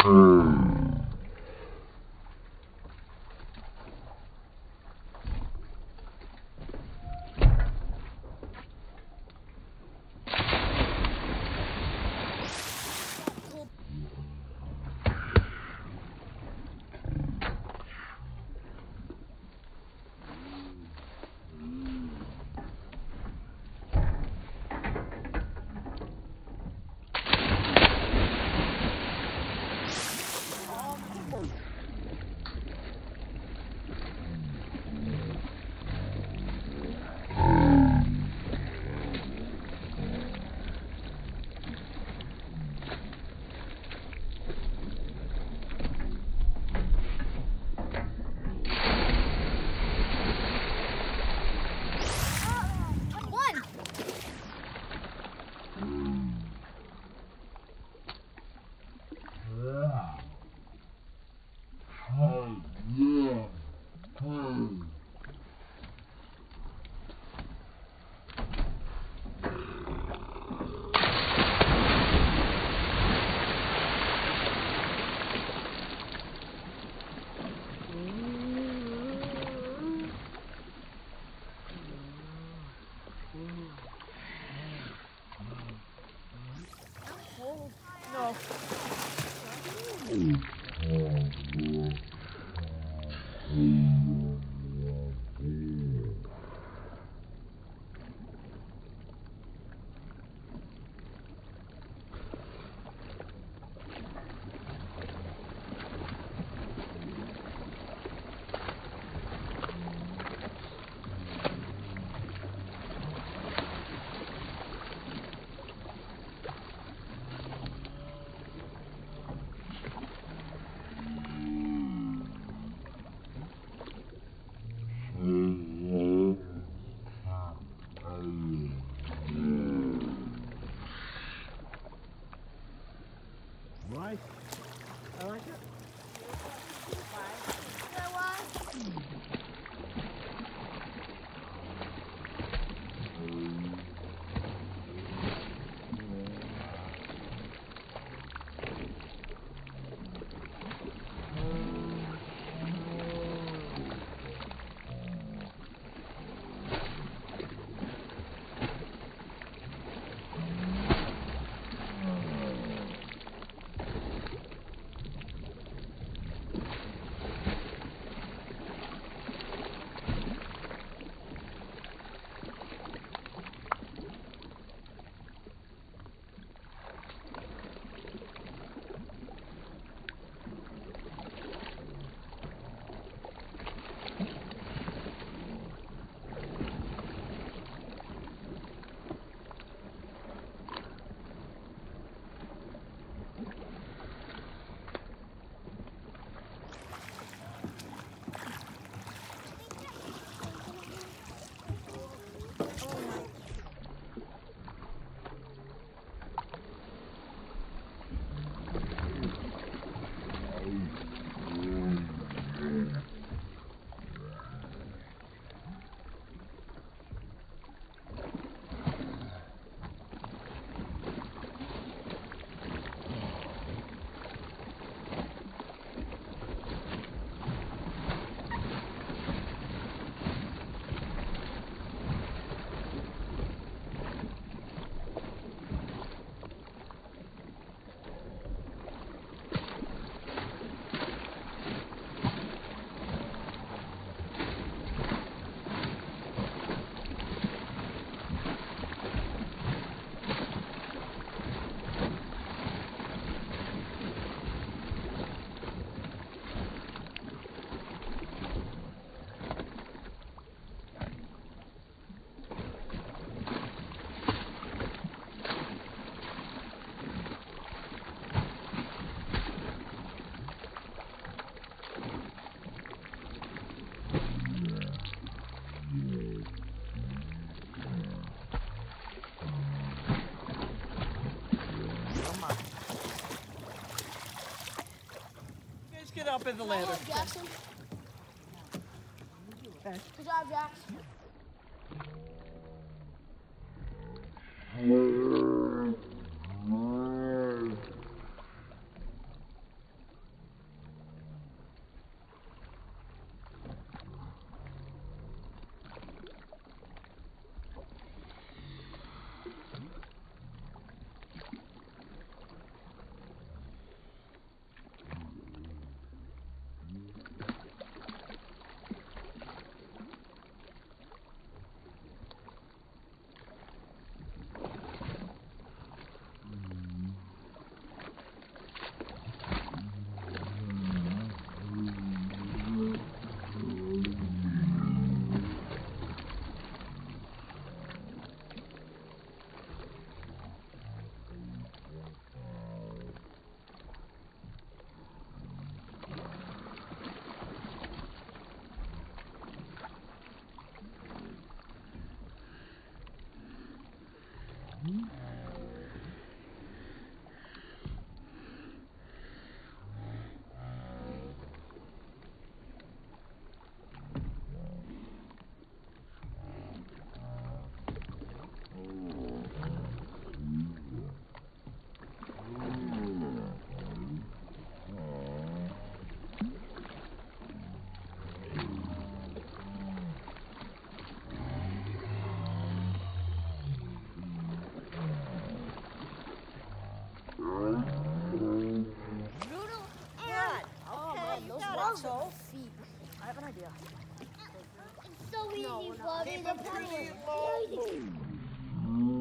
Nice. I like it. Get up in the ladder. Jackson. Okay. Good job, Jackson. Noodle Good. and Okay, you those got look it. so feet. I have an idea. It's so easy, Fluffy. Keep The them pretty puzzle. low.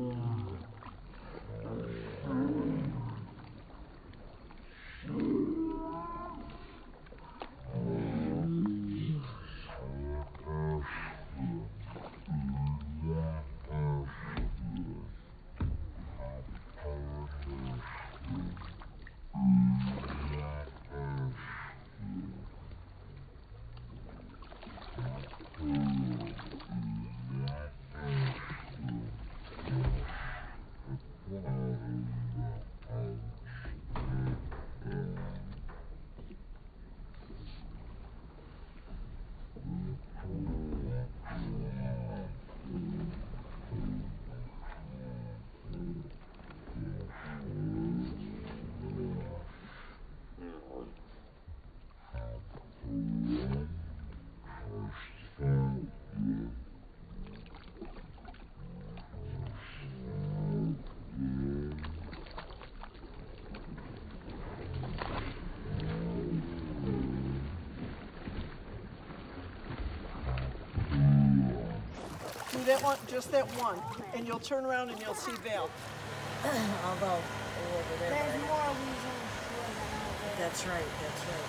Do that one, just that one, and you'll turn around and you'll see Val. I'll go over there. There's right? more reasons for that. That's right, that's right.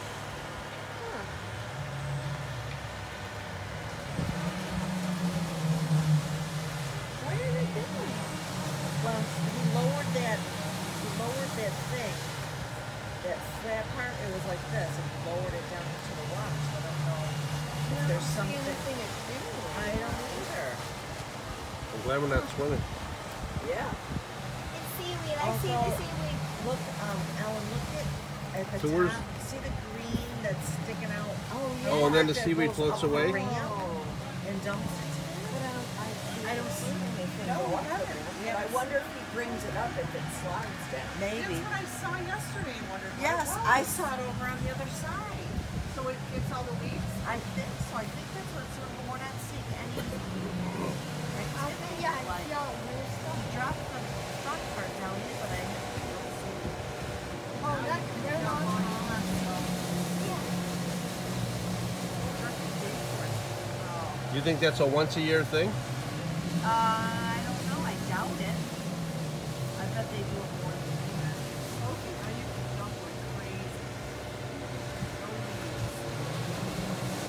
What are they doing? Well, he lowered that thing, that flat part, it was like this, and he lowered it down into the rocks. I don't know if there's something. I don't either. I'm glad we're not swimming. Yeah. It's seaweed. I see the Also, seaweed. Look, Ellen, look at the So where's- top. See the green that's sticking out? Oh, and then the That seaweed goes floats up the away? ramp and dumps it. I don't see anything. No, go I up haven't. there. But I wonder if he brings it up if it slides down. Maybe. That's what I saw yesterday and wondered what Yes, it was. I saw it over on the other side. So it gets all the weeds? I think so. I think that's what's but we're not seeing any. Yeah, I see all the weird stuff. Dropped the front part down here, but I don't see it. Oh, they're long. You think that's a once-a-year thing? Uh,